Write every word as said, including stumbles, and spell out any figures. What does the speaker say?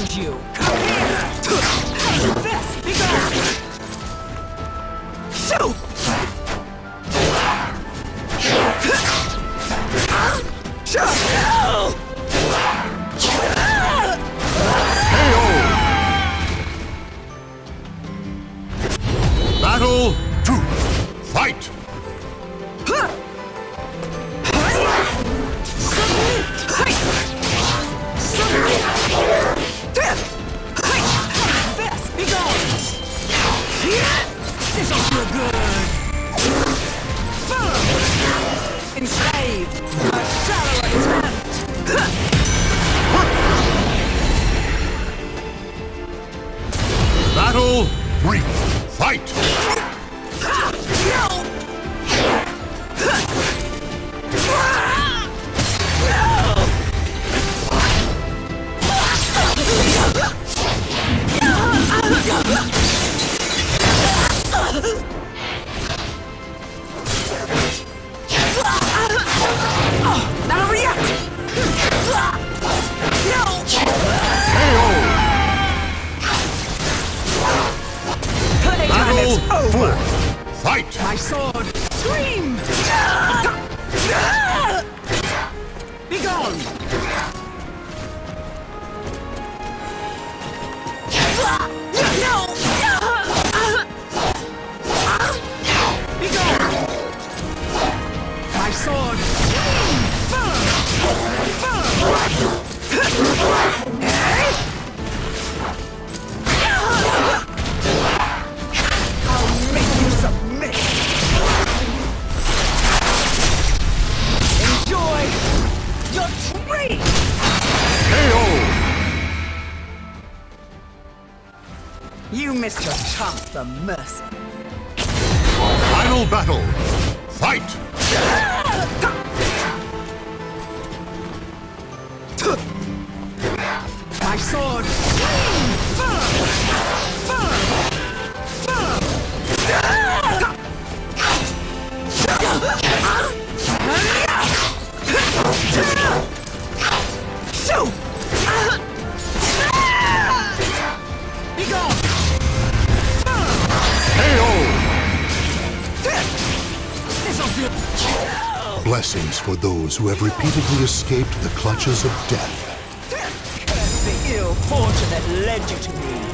need you. Come here. How's this? Be gone. Shoot. Shut. Battle two. Fight! Best, be gone! This'll feel good! Firm! Enslaved! A shallow attempt! Battle three. Fight! No! That'll react! No! Battle four. Fight! My sword! Scream! Be gone! No! Be gone! My sword! Scream! Firm! Firm! I'll make you submit! Enjoy your treat! K O! You missed your chance for mercy. Final battle! Fight! My sword! Swing! Firm! Firm! Firm! Shoot! Be gone! K O! This'll do! Blessings for those who have repeatedly escaped the clutches of death. Curse the ill fortune that led you to me!